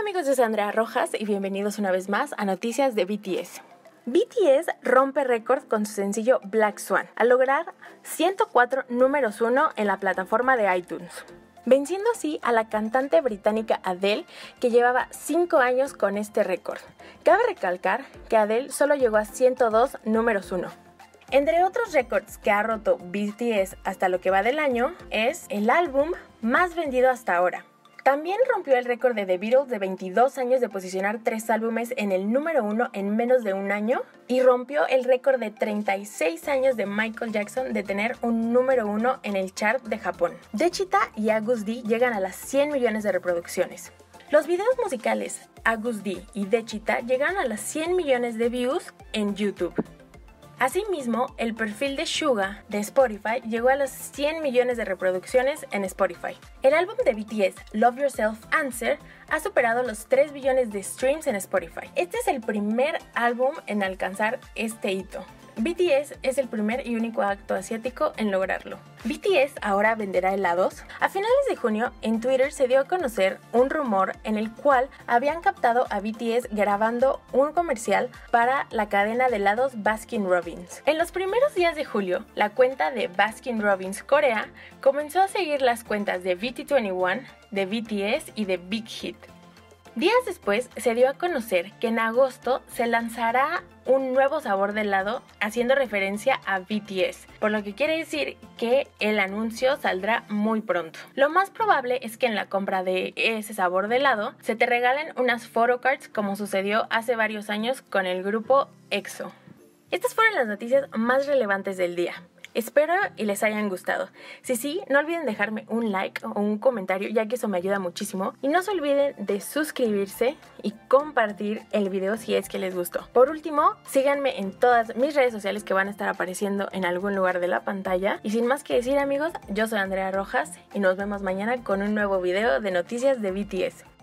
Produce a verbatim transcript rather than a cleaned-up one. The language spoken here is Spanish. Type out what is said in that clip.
amigos, yo soy Andrea Rojas y bienvenidos una vez más a Noticias de B T S. B T S rompe récord con su sencillo Black Swan, al lograr ciento cuatro números uno en la plataforma de iTunes, venciendo así a la cantante británica Adele, que llevaba cinco años con este récord. Cabe recalcar que Adele solo llegó a ciento dos números uno. Entre otros récords que ha roto B T S hasta lo que va del año, es el álbum más vendido hasta ahora. También rompió el récord de The Beatles de veintidós años de posicionar tres álbumes en el número uno en menos de un año, y rompió el récord de treinta y seis años de Michael Jackson de tener un número uno en el chart de Japón. Dechita y Agus D llegan a las cien millones de reproducciones. Los videos musicales Agus D y Dechita llegaron a las cien millones de views en YouTube. Asimismo, el perfil de Suga de Spotify llegó a los cien millones de reproducciones en Spotify. El álbum de B T S, Love Yourself Answer, ha superado los tres billones de streams en Spotify. Este es el primer álbum en alcanzar este hito. B T S es el primer y único acto asiático en lograrlo. B T S ahora venderá helados. A finales de junio, en Twitter se dio a conocer un rumor en el cual habían captado a B T S grabando un comercial para la cadena de helados Baskin Robbins. En los primeros días de julio, la cuenta de Baskin Robbins Corea comenzó a seguir las cuentas de B T veintiuno, de B T S y de Big Hit. Días después se dio a conocer que en agosto se lanzará un nuevo sabor de helado haciendo referencia a B T S, por lo que quiere decir que el anuncio saldrá muy pronto. Lo más probable es que en la compra de ese sabor de helado se te regalen unas photocards, como sucedió hace varios años con el grupo EXO. Estas fueron las noticias más relevantes del día. Espero y les hayan gustado. Si sí, no olviden dejarme un like o un comentario, ya que eso me ayuda muchísimo. Y no se olviden de suscribirse y compartir el video si es que les gustó. Por último, síganme en todas mis redes sociales que van a estar apareciendo en algún lugar de la pantalla. Y sin más que decir, amigos, yo soy Andrea Rojas y nos vemos mañana con un nuevo video de noticias de B T S.